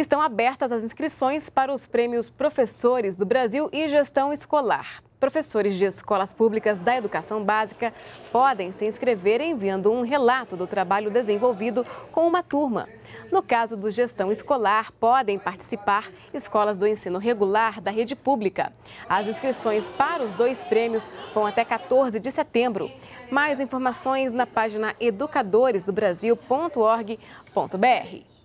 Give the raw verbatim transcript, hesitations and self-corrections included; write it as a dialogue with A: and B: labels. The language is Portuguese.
A: Estão abertas as inscrições para os prêmios Professores do Brasil e Gestão Escolar. Professores de escolas públicas da educação básica podem se inscrever enviando um relato do trabalho desenvolvido com uma turma. No caso do Gestão Escolar, podem participar escolas do ensino regular da rede pública. As inscrições para os dois prêmios vão até quatorze de setembro. Mais informações na página educadores do brasil ponto org ponto br.